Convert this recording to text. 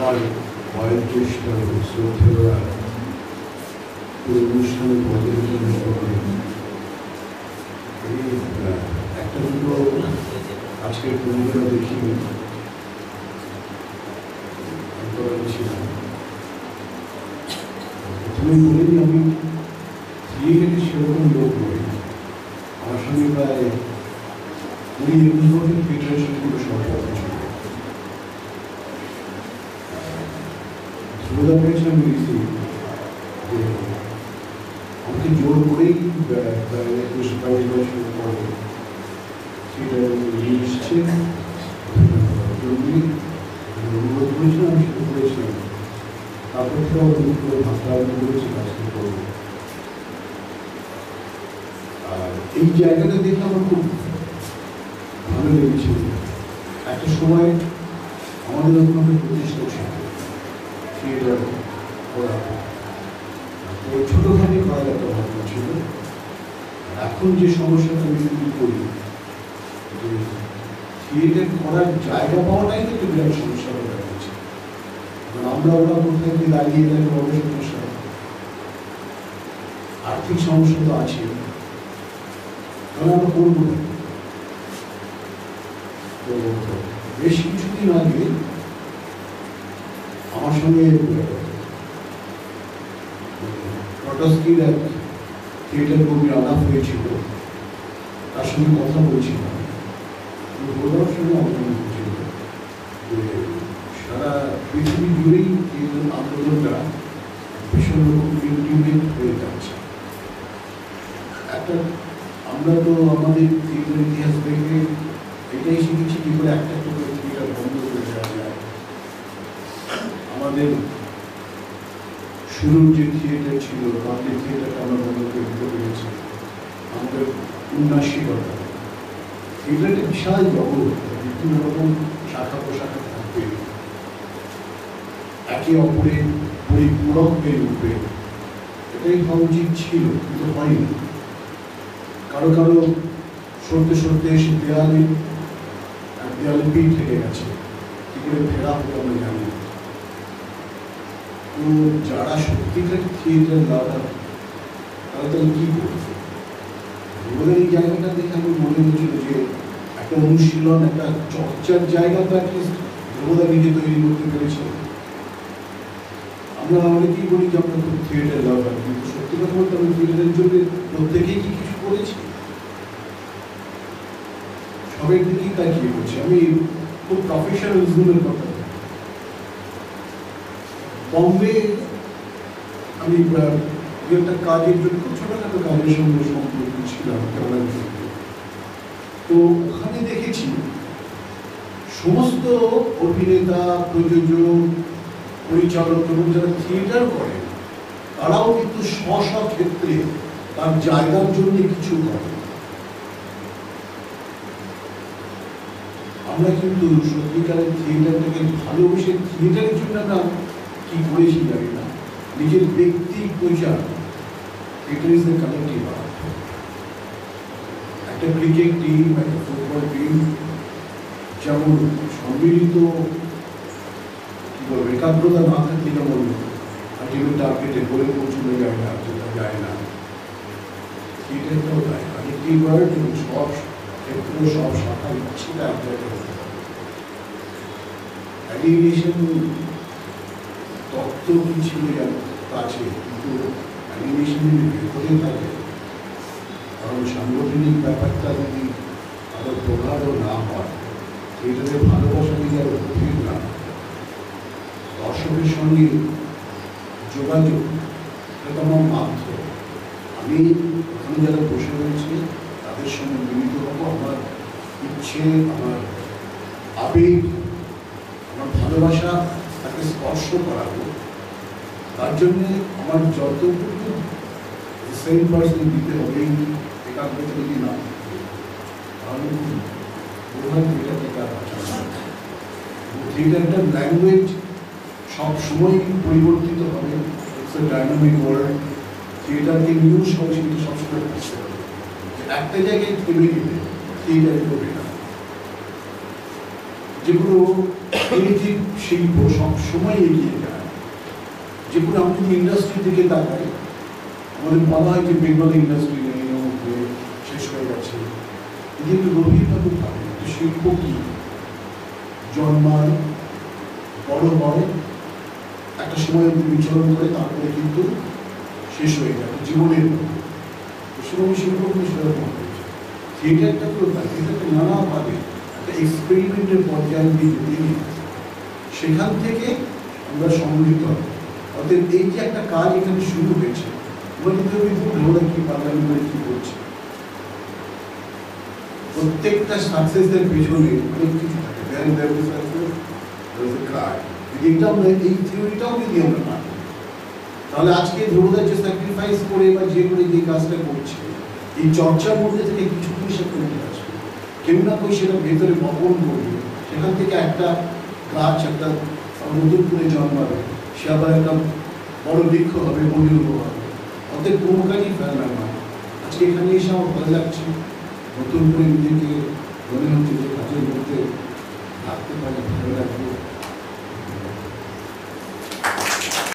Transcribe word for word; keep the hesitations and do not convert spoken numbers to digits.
আমার বয়োজ্যেষ্ঠ শ্রদ্ধেয়রা পুরো অনুষ্ঠানে পর্যবেক্ষণ করেন। একটা দুটো আজকের বন্ধুরা দেখি ছিলাম। প্রথমে বলিনি আমি থিয়েটারে সেরকম লোক নই। আমার সঙ্গে প্রায় কুড়ি একুশ বছর থিয়েটারের সঙ্গে কোনো সম্পর্ক ছিল। ধ্রুবদা পেয়েছে আমি দেখছি যে আমাকে জোর করেই প্রায় একুশ বাইশ বছর পরে থিয়েটার নিয়ে এসছে, অনুরোধ করেছিলাম, আমি সেটা করেছিলাম। তারপর থেকে আমার অনুরোধ করে ভাবতে আরম্ভ করেছি কাজটা করবো। আর এই জায়গাটা দেখে আমার খুব ভালো লেগেছিল। একটা সময় আমাদের ওখানে একটা প্রতিষ্ঠা ছিল থিয়েটার করা, তো ছোটোখাটি করার একটা ভাবনা ছিল। এখন যে সমস্যাটা আমি যদি করি, যে থিয়েটার করার জায়গা পাওয়াটাই তো একটা বিরাট সমস্যা হয়ে যাচ্ছে। আমরা ওরা কোথায় গিয়ে দাঁড়িয়ে গেলে বড় সমস্যা, আর্থিক সমস্যা তো আছে, তাহলে আমরা করবো না। তো বেশ কিছুদিন আগে আমার সঙ্গে টটস্কির এক থিয়েটার কর্মী আলাপ হয়েছিল, তার সঙ্গে কথা বলছিলাম। ওনার সঙ্গে আলোচনা করছিল যে সারা পৃথিবী জুড়েই এই আন্দোলনটা ভীষণ রকম ইন্টিমেট হয়ে যাচ্ছে। একটা আমরা তো আমাদের থিয়েটার ইতিহাস দেখে এটাই শিখেছি কি করে একটা একটা করে থিয়েটার বন্ধ করে দেওয়া যায়। আমাদের শুরুর যে থিয়েটার ছিল, বাংলা থিয়েটারটা আমরা বন্ধ করে দিতে পেরেছি। আমাদের উন্নাসিকতা, থিয়েটারটা বিশাল জগৎ, বিভিন্ন রকম শাখা প্রশাখা থাকবে, একে অপরের পরিপূরক হয়ে উঠবে। এটাই হওয়া উচিত ছিল, কিন্তু হয়নি। কারো কারো সরতে সরতে এসে দেয়ালে দেয়ালে পিঠ থেকে গেছে, কি করে ফেরা হবে আমরা জানি। তো যারা সত্যিকার থিয়েটার লাভার তারা তাহলে কি করবে? ওদের এই জায়গাটা দেখে আমি মনে হয়েছিল যে একটা অনুশীলন, একটা চর্চার জায়গা তো অ্যাটলিস্ট ধ্রুবদা নিজে তৈরি করতে পেরেছে। আমরা অনেকেই বলি যে আমরা খুব থিয়েটার লাভার, কিন্তু সত্যি কথা বলতে আমি থিয়েটারের জন্য প্রত্যেকেই কি কিছু করেছি, সবাই দিকেই তাকিয়ে করছি। আমি খুব প্রফেশনালিজমের কথা, বম্বে আমি একটা কাজের জন্য খুব ছোটখাটো কাজের সঙ্গে সম্পর্ক ছিলাম, তো ওখানে দেখেছি সমস্ত অভিনেতা, প্রযোজক, পরিচালক এবং যারা থিয়েটার করে তারাও কিন্তু স্ব স্ব ক্ষেত্রে তার জায়গার জন্য কিছু করে। আমরা কিন্তু সত্যিকারের থিয়েটারটাকে ভালোবেসে থিয়েটারের জন্য আমরা কি করেছি জানি না। নিজের ব্যক্তি প্রচার, এটা ইজ দ্য কালেক্টিভ আর্ট। একটা ক্রিকেট টিম, একটা ফুটবল টিম যেমন সম্মিলিত কি বলবো একাগ্রতা না থাকলে যেমন আলটিমেট টার্গেটে গোলে পৌঁছানো যায় না, যেটা যায় না, থিয়েটারটাও তাই। কালেক্টিভ আর্ট এবং সব ক্ষেত্র, সব শাখার ইচ্ছেটা আপনাকে হতে হবে। অ্যানিমেশন তত্ত্ব কি ছিল কাছে, কিন্তু অ্যানিমেশনের ভেতরে থাকে। কারণ সাংগঠনিক ব্যাপারটা যদি আরো প্রগাঢ় না হয়, থিয়েটারের ভালোবাসা যদি আরো গভীর না হয়, দর্শকের সঙ্গে যোগাযোগ এটা আমার মাধ্যম। আমি ওখানে যারা বসে রয়েছে তাদের সঙ্গে মিলিত হবো, আমার ইচ্ছে, আমার আবেগ, আমার ভালোবাসা তাকে স্পর্শ করাবো। তার জন্যে আমার যতটুকু সেম পার্সেন্ট দিতে হবে, একাগ্রতা যদি না তাহলে থিয়েটারটা তার থিয়েটারটার ল্যাঙ্গুয়েজ সবসময় পরিবর্তিত হবে। It's a dynamic world. থিয়েটারকে নিউ সংস্কৃতি সবসময় থাকতে হবে। একটা জায়গায় থেমে গেলে থিয়েটারে করবে না। যেগুলো ক্রিয়েটিভ শিল্প সবসময় এগিয়ে যায়। যে কোনো আমি যদি ইন্ডাস্ট্রির দিকে তাকাই, আমাদের বলা হয় যে বেঙ্গল ইন্ডাস্ট্রি নেই, শেষ হয়ে গেছে। এটি একটু গভীরভাবে ভাবে একটা শিল্প কি জন্মায়, বড় হয়, একটা সময় অব্দি বিচরণ করে, তারপরে কিন্তু শেষ হয়ে যায় জীবনের সময় শিল্পগুলো সেরকম হয়েছে। থিয়েটারটাকেও তাই, থিয়েটারটা নানাভাবে একটা এক্সপেরিমেন্টের পর্যায়ে দিয়ে সেখান থেকে আমরা সংগঠিত হব। অর্থাৎ এই যে একটা কাজ এখানে শুরু হয়েছে, ওরা কি পাগলামি করে কি করছে, প্রত্যেকটা সাকসেসের পেছনে অনেক কিছু থাকে। এটা আমরা এই থিওরিটাও যদি আমরা না করি, তাহলে আজকে ধ্রুবদার যে স্যাক্রিফাইস করে বা যে করে যে কাজটা করছে, এই চর্চার মধ্যে থেকে কিছু জিনিস করে আসবে, কেউ না কেউ সেটা ভেতরে বপন করবে, সেখান থেকে একটা গাছ একটা নতুন করে জন্মাবে, সে আবার একটা বড় বৃক্ষ হবে, বলিউড হবে। অতএব কোনো কাজই ফেলবে না। আজকে এখানে এসে আমার ভালো লাগছে, নতুন করে নিজেকে মনে হচ্ছে